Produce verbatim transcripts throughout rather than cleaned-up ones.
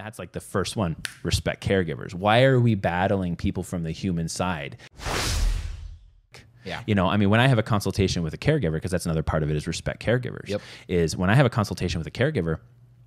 that's like the first one, respect caregivers. Why are we battling people from the human side? Yeah. You know, I mean, when I have a consultation with a caregiver, because that's another part of it is respect caregivers, Yep. is when I have a consultation with a caregiver,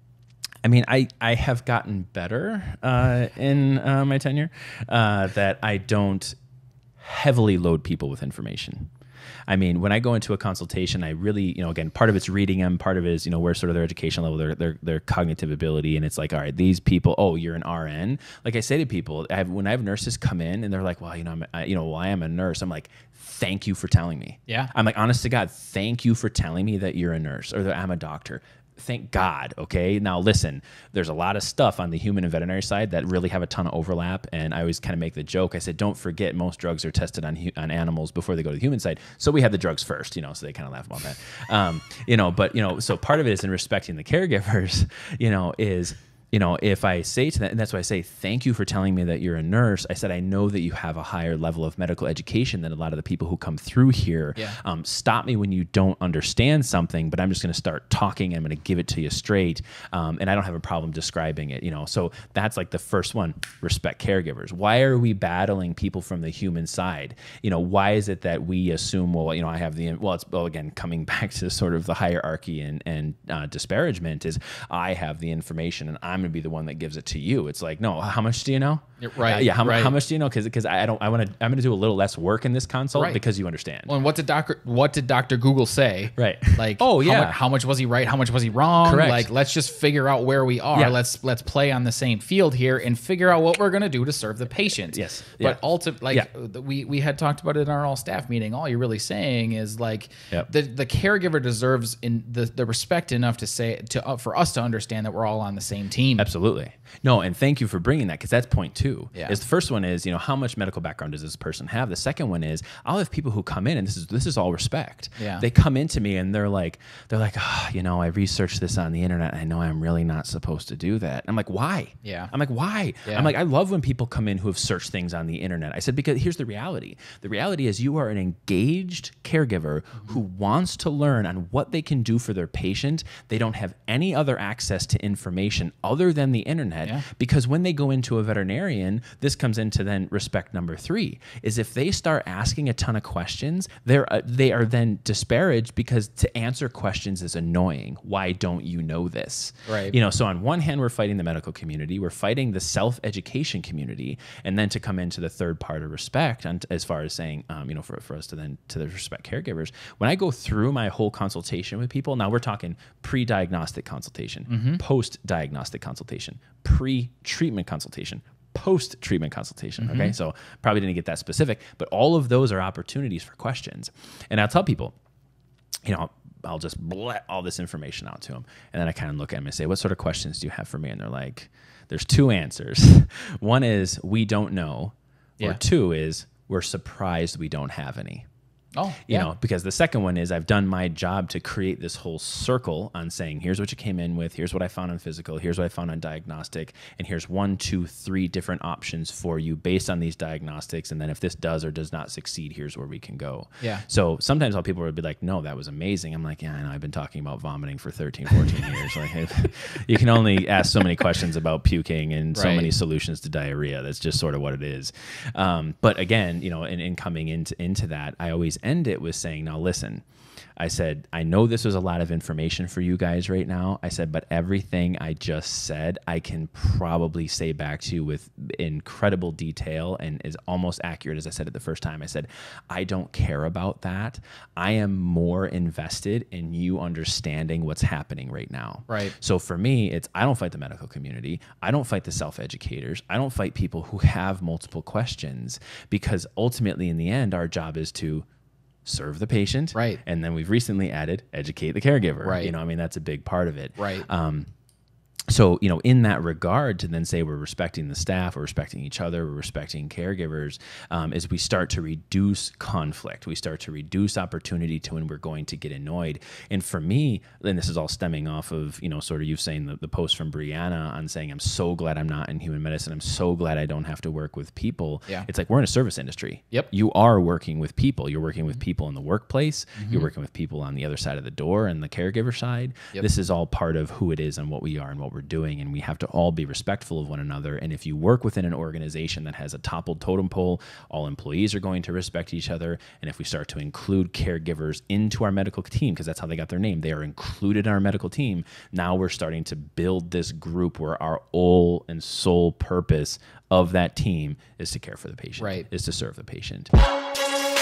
I mean, I, I have gotten better uh, in uh, my tenure uh, that I don't heavily load people with information. I mean, when I go into a consultation, I really, you know, again, part of it's reading them, part of it is, you know, where sort of their education level, their their their cognitive ability, and it's like, all right, these people, oh, you're an R N. Like I say to people, I have, when I have nurses come in and they're like, well, you know, I'm, I, you know, well, I am a nurse. I'm like, thank you for telling me. Yeah. I'm like, honest to God, thank you for telling me that you're a nurse or that I'm a doctor. Thank God. Okay. Now listen, there's a lot of stuff on the human and veterinary side that really have a ton of overlap. And I always kind of make the joke. I said, don't forget most drugs are tested on hu- on animals before they go to the human side. So we have the drugs first, you know, so they kind of laugh about that. Um, you know, but you know, so part of it is in respecting the caregivers, you know, is, you know, if I say to them, and that's why I say, thank you for telling me that you're a nurse. I said, I know that you have a higher level of medical education than a lot of the people who come through here. Yeah. Um, stop me when you don't understand something, but I'm just going to start talking. I'm going to give it to you straight. Um, and I don't have a problem describing it, you know? So that's like the first one, respect caregivers. Why are we battling people from the human side? You know, why is it that we assume, well, you know, I have the, well, it's, well, again, coming back to sort of the hierarchy and, and uh, disparagement is I have the information and I'm I'm going to be the one that gives it to you. It's like, no, how much do you know? Right. Uh, yeah. How, right. how much do you know? Cause, cause I don't, I want to, I'm going to do a little less work in this consult right. because you understand. Well, and what did Doctor what did Doctor Google say? Right. Like, oh yeah. How much, how much was he right? How much was he wrong? Correct. Like, let's just figure out where we are. Yeah. Let's, let's play on the same field here and figure out what we're going to do to serve the patient. Yes. But yeah. ultimately, like yeah. we, we had talked about it in our all staff meeting. All you're really saying is like yep. the, the caregiver deserves in the, the respect enough to say to, uh, for us to understand that we're all on the same team. Absolutely. No. And thank you for bringing that. Cause that's point two. Yeah. Is the first one is, you know, how much medical background does this person have? The second one is I'll have people who come in and this is, this is all respect. Yeah. They come into me and they're like, they're like, oh, you know, I researched this on the internet. And I know I'm really not supposed to do that. I'm like, why? Yeah. I'm like, why? Yeah. I'm like, I love when people come in who have searched things on the internet. I said, because here's the reality. The reality is you are an engaged caregiver mm-hmm. who wants to learn on what they can do for their patient. They don't have any other access to information other than the internet yeah. because when they go into a veterinarian, this comes into then respect number three, is if they start asking a ton of questions, they're, uh, they are then disparaged because to answer questions is annoying. Why don't you know this? Right. You know, so on one hand, we're fighting the medical community, we're fighting the self-education community, and then to come into the third part of respect, and as far as saying, um, you know, for, for us to then to the respect caregivers, when I go through my whole consultation with people, now we're talking pre-diagnostic consultation, mm-hmm. post-diagnostic consultation, pre-treatment consultation, post-treatment consultation. Mm-hmm. Okay. So probably didn't get that specific, but all of those are opportunities for questions. And I'll tell people, you know, I'll just let all this information out to them. And then I kind of look at them and say, what sort of questions do you have for me? And they're like, there's two answers. One is we don't know. Yeah. Or two is we're surprised we don't have any. Oh, you yeah. know, because the second one is I've done my job to create this whole circle on saying, here's what you came in with, here's what I found on physical, here's what I found on diagnostic, and here's one, two, three different options for you based on these diagnostics. And then if this does or does not succeed, here's where we can go. Yeah. So sometimes all people would be like, no, that was amazing. I'm like, yeah, I know, I've been talking about vomiting for thirteen, fourteen years. Like, you can only ask so many questions about puking and so right. many solutions to diarrhea. That's just sort of what it is. Um, but again, you know, in, in coming into, into that, I always end it with saying, now listen, I said, I know this was a lot of information for you guys right now. I said, but everything I just said, I can probably say back to you with incredible detail and is almost accurate as I said it the first time. I said, I don't care about that. I am more invested in you understanding what's happening right now. Right. So for me, it's, I don't fight the medical community. I don't fight the self-educators. I don't fight people who have multiple questions, because ultimately in the end, our job is to serve the patient. Right. And then we've recently added educate the caregiver. Right. You know, I mean, that's a big part of it. Right. Um, So, you know, in that regard, to then say we're respecting the staff, we're respecting each other, we're respecting caregivers, um, is we start to reduce conflict. We start to reduce opportunity to when we're going to get annoyed. And for me, and this is all stemming off of, you know, sort of you saying the, the post from Brianna on saying, I'm so glad I'm not in human medicine. I'm so glad I don't have to work with people. Yeah. It's like we're in a service industry. Yep. You are working with people. You're working with people in the workplace. Mm-hmm. You're working with people on the other side of the door and the caregiver side. Yep. This is all part of who it is and what we are and what we're we're doing, and we have to all be respectful of one another. And if you work within an organization that has a toppled totem pole, all employees are going to respect each other. And if we start to include caregivers into our medical team, because that's how they got their name, they are included in our medical team. Now we're starting to build this group where our whole and sole purpose of that team is to care for the patient, right. is to serve the patient.